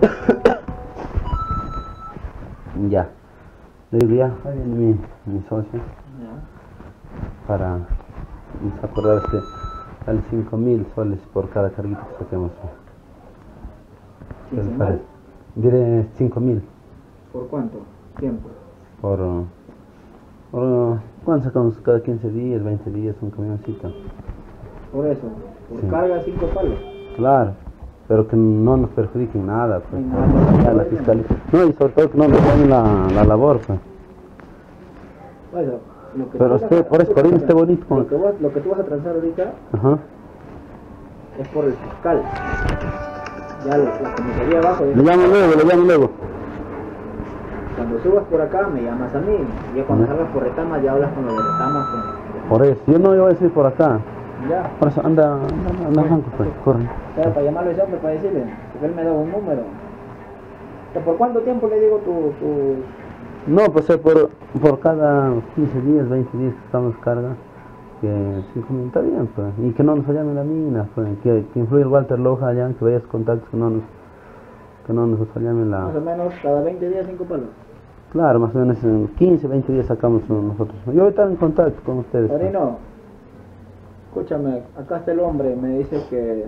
Ya. Le digo ya, ahí viene mi socio. Ya. Para acordarse, sale 5.000 soles por cada carguito que saquemos. ¿Qué les Quincenal. parece? Diré 5.000 ¿Por cuánto tiempo? por, ¿cuánto sacamos? Cada 15 días, 20 días, un camioncito. Por eso, por Sí. carga 5 palos. Claro, pero que no nos perjudiquen nada, pues. Ni nada. Ya la fiscalía. No, y sobre todo que no nos dañen la labor, pues. Bueno, lo que Pero tú vas usted, a- por eso, por ahí esté bonito. Lo que tú vas a transar ahorita Ajá. es por el fiscal. Ya la comisaría abajo. Le llamo luego. Cuando subas por acá me llamas a mí. Y ya cuando Ya. salgas por Retama ya hablas con los de Retama. Por eso, yo no iba a decir por acá. Ya. Por eso, anda Franco, pues, corre. Claro, para llamarlo a ese hombre para decirle. Porque él me da un número. O sea, ¿por cuánto tiempo le digo tu No, pues por cada 15 días, 20 días que estamos carga, que 5.000 está bien, pues. Y que no nos llamen la mina, pues. Que influye el Walter Loja allá, que vayas contactos, que no nos llamen más o menos cada 20 días 5 palos? Claro, más o menos en 15, 20 días sacamos nosotros. Yo voy a estar en contacto con ustedes. pues. Padrino, escúchame, acá está el hombre, me dice que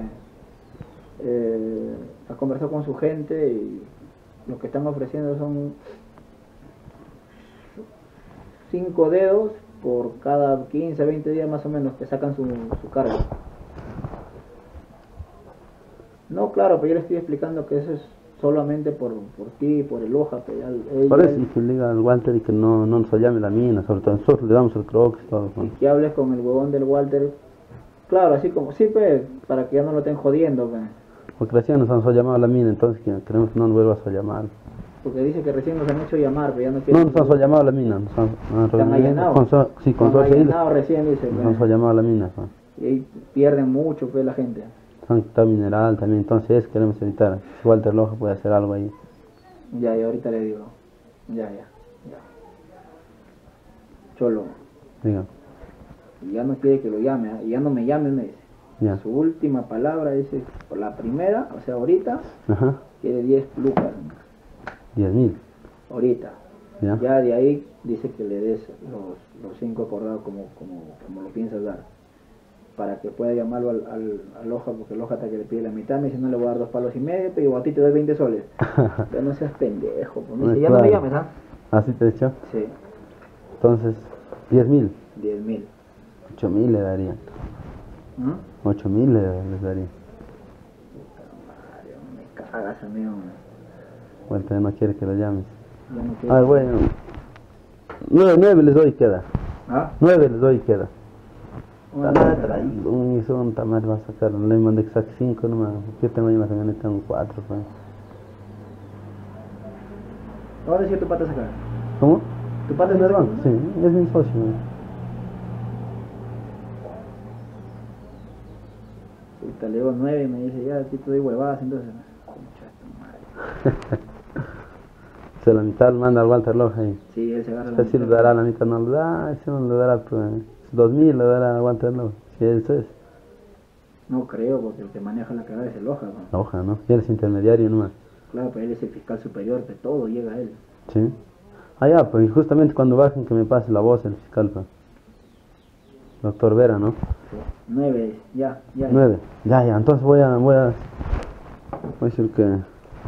ha conversado con su gente y lo que están ofreciendo son 5 dedos por cada 15, 20 días más o menos que sacan su carga. No, claro, pero yo le estoy explicando que eso es solamente por ti, por el hoja, que ya Por eso, y que le diga al Walter y que no nos llame la mina, sobre todo nosotros le damos el crocs y todo. y pues. que hables con el huevón del Walter, claro, así como, sí, pues, para que ya no lo estén jodiendo, pues. Porque recién nos han llamado a la mina, entonces que queremos que no nos vuelvas a llamar. Porque dice que recién nos han hecho llamar, pero ya no No quieren. nos han llamado a la mina, nos han Están allanados. sí, con Están suerte allanados recién, dice. nos han llamado a la mina. Pues. Y ahí pierden mucho, pues, la gente. Está mineral también, entonces queremos evitar. Si Walter Loja puede hacer algo ahí. Ya, ahorita le digo. Ya. Cholo, Diga, y ya no quiere que lo llame, ¿ah? Y ya no me llame, me dice. ya. Su última palabra dice, por la primera, o sea, ahorita, Ajá, quiere 10 lucas. 10.000. Ahorita. Ya. Ya de ahí dice que le des los 5 acordados como lo piensas dar. Para que pueda llamarlo al Loja, porque el Loja hasta que le pide la mitad, me dice no le voy a dar 2 palos y medio, pero a ti te doy 20 soles. Pero no seas pendejo, pues. Me dice, ya no me Claro. llames, ¿ah? ¿Así te he dicho? Sí, Entonces, 10.000. 10.000. 8.000 le darían. ¿Mm? 8.000 les daría. Madre, me cagas, amigo. Walter no quiere que lo llames. Ya no quiero. Ah, bueno. 9 les doy y queda. ¿Ah? 9 les doy y queda. Una Nada lata. traído, un son tamal va a sacar, le mandé que saque 5 nomás. Yo tengo ahí una camioneta, tengo 4. Pues. ¿Dónde es tu pata sacar? ¿Cómo? ¿Tu pata es ¿En el de banco? Sí, es mi socio. Puta, le digo 9 y me dice, ya, aquí te doy huevadas, entonces. Concha de tu madre. Se la mitad lo manda al Walter Loja ahí. Sí, él se agarra la Usted sí le mitad. dará la mitad, no le da, ese no le dará, pues, 2.000 le dará a Walter Loja. Si eso es, No creo, porque el que maneja la cagada es el Loja, ¿no? la hoja, ¿no? Y eres intermediario nomás. Claro, pero él es el fiscal superior, de todo llega a él. Sí. Ah, ya, pues, y justamente cuando bajen que me pase la voz el fiscal, pues. Doctor Vera, ¿no? 9, ya. 9. Ya, entonces voy a decir que...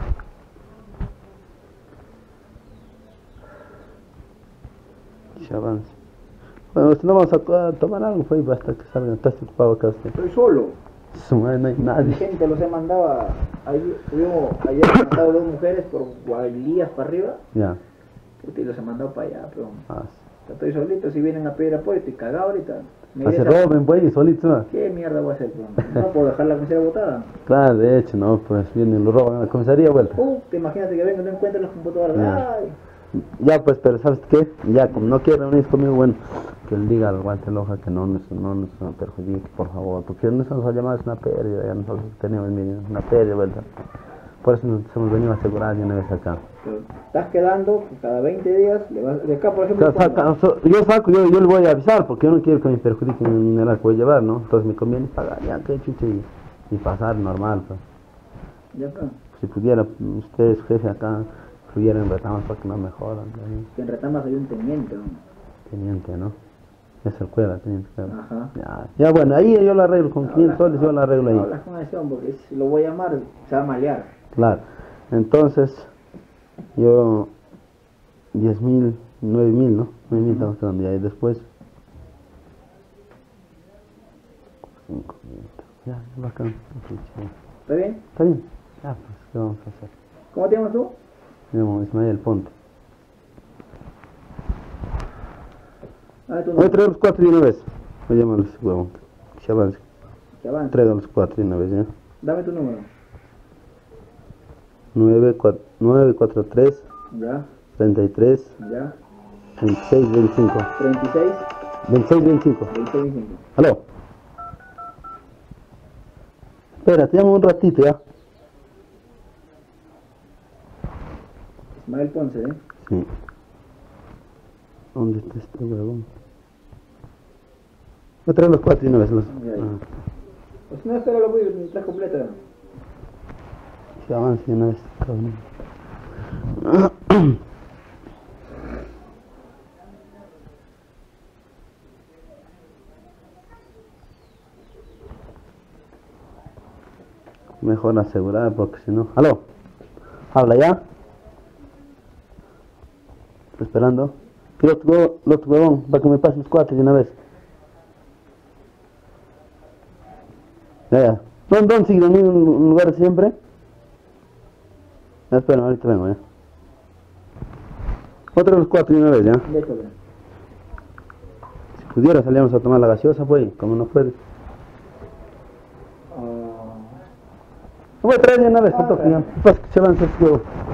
Se avance. Bueno, si no vamos a tomar algo, pues, hasta que salgan. ¿Estás ocupado acá usted? Estoy solo. Su madre, no hay Mi nadie. gente los he mandado ayer he mandado 2 mujeres por Guavilías para arriba. Ya. Puta, y los he mandado para allá, pero Ah, estoy solito, si vienen a pedir apoyo, estoy cagado ahorita. Me se diré, roben, pues, y solito, ¿no? ¿qué mierda voy a hacer? Pues? No puedo dejar la comisaría botada. Claro, de hecho, no, pues, vienen, lo roban a la comisaría, vuelta. Imagínate que vengan y no encuentren las computadoras. Ya. Ay. Ya, pues, pero ¿sabes qué? Ya, como no quiere reunirse conmigo, bueno, que él diga al Walter Loja que no nos perjudique, por favor, porque nosotros nos ha llamado, es una pérdida, ya nosotros tenemos una pérdida, ¿verdad? Por eso nos hemos venido a asegurar de una vez acá. Pero estás quedando cada 20 días, de acá por ejemplo. Yo saco, yo le voy a avisar, porque yo no quiero que me perjudiquen el mineral que voy a llevar, ¿no? Entonces me conviene pagar, ya, que chuche, y pasar normal, pues. Ya está. Si pudiera, ustedes, jefe, acá, influyeran en Retamas para que no mejoran. ¿No? Que en Retamas hay un teniente, ¿no? Teniente, ¿no? Es el cueva, teniente cueva. Ajá. Ya, bueno, ahí yo lo arreglo, con 500 soles yo lo arreglo ahí. Hablas con ese hombre, porque si lo voy a llamar, se va a malear. Claro. Entonces, yo, 10.000, 9.000, ¿no? 9.000 estamos quedando ya. Y después, 5.000. Ya, bacán. ¿Está bien? Está bien. Ya, pues, ¿qué vamos a hacer? ¿Cómo te llamas tú? Me llamo Ismael Ponte. Dame tu Voy a número. traer los 4 de una vez. Voy a llamarle ese huevón. Que se avance. Que avance. Traiga los 4 de una vez, ¿ya? Dame tu número. 943 Ya, 33 ya. 26 25. 36, 26 25. 26, 25. Aló. Espera, te llamo un ratito, ¿ya? Ismael Ponce, ¿eh? Sí. ¿Dónde está este huevón? Voy a traer los 4 de una vez. Los... Ya, ya. Pues no, espera, lo voy a está completa. Se avance de una vez, cabrón. Mejor asegurar porque si no... ¡Aló! ¿Habla ya? Estoy esperando. Quiero tu huevón para que me pases los 4 de una vez. Ya. ¿Dónde sigue en un lugar siempre? Ya, espera, ahorita vengo, ya. Otro de los 4 de una vez, ya. Déjalo. Si pudiera salíamos a tomar la gaseosa, pues, como no puede. Ah, Voy a traer de una vez, tanto que ya. Pues que se lance el huevo.